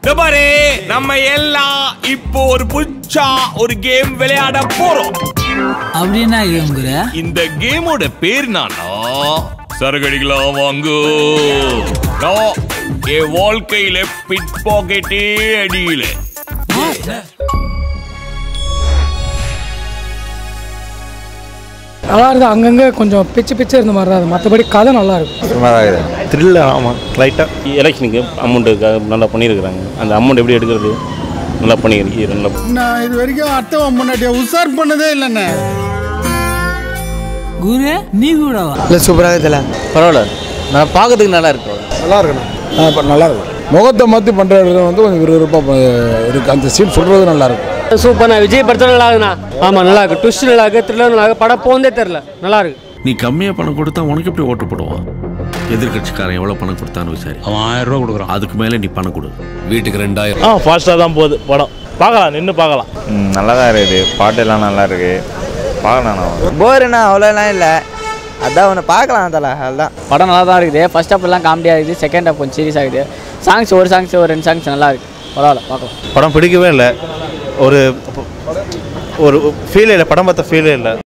பாரு நம்ம எல்லாம் இப்போ ஒரு புச்சா ஒரு கேம் விளையாட போறோம். அப்படின்னா கேம்ங்கற இந்த கேமோட பேர் நானா சரகடிகளா வாங்க. நான் என் வாழ்க்கையில பிட் பாக்கெட்டே அடியில நல்லா இருக்குது. அங்கங்கே கொஞ்சம் பிச்சு இருந்த மாதிரி தான். மற்றபடி கதை நல்லா இருக்கும். சுமாராக இருக்குது. த்ரில்லர். ஆமாம், லைட்டாக. எலெக்ஷனுக்கு அமௌண்ட்டு நல்லா பண்ணியிருக்கிறாங்க. அந்த அமௌண்ட் எப்படி எடுக்கிறது நல்லா பண்ணியிருக்கீங்க. நான் இது வரைக்கும் அத்தை முன்னாடியே உஷார் பண்ணதே இல்லைண்ணே. குரு நீ கூடவா? இல்லை, சூப்பராக தெரியல. பரவாயில்ல, நான் பார்க்கறதுக்கு நல்லா இருக்கும். நல்லா இருக்குண்ணா. நல்லா இருக்கும். முகத்தை மாற்றி பண்ணுறது வந்து கொஞ்சம் விறுவிறுப்பாக இருக்குது. அந்த சீன் சொல்கிறது நல்லா இருக்கும். சூப்பர்ண்ணா. விஜய் படத்தில் நல்லா இருக்குண்ணா. ஆமாம், நல்லா இருக்கு. ட்விஸ்ட் நல்லா இருக்கு. த்ரில்லர் நல்லா இருக்கு. படம் போந்தே தெரில, நல்லா இருக்கு. நீ கம்மியாக பணம் கொடுத்தா உனக்கு எப்படி ஓட்டு போடுவான்? எதிர்கட்சிக்காரன் எவ்வளோ பணம் கொடுத்தான்னு விசாரி. அவன் 1000 ரூபா கொடுக்குறான். அதுக்கு மேலே நீ பணம் கொடு. வீட்டுக்கு 2000. ஃபாஸ்ட்டாக தான் போகுது படம். பார்க்கலாம், நின்று பார்க்கலாம். நல்லா தான் இருக்குது. பாட்டெல்லாம் நல்லா இருக்குது. பார்க்கலாம். நான் போருண்ணா அவ்வளோலாம் இல்லை. அதான் ஒன்று பார்க்கலாம் தலை. அதுதான் படம் நல்லா தான் இருக்குது. ஃபர்ஸ்ட் ஹாஃப் எல்லாம் காமெடியாக இருக்குது. செகண்ட் ஹாஃப் கொஞ்சம் சீரியஸ் ஆகுது. சாங்ஸ் ஒரு 2 சாங்ஸ் நல்லா இருக்குது. பரவாயில்ல, பார்க்கலாம். படம் பிடிக்கவே இல்லை. ஒரு ஃபீலே இல்லை. படம் பார்த்த ஃபீலே இல்லை.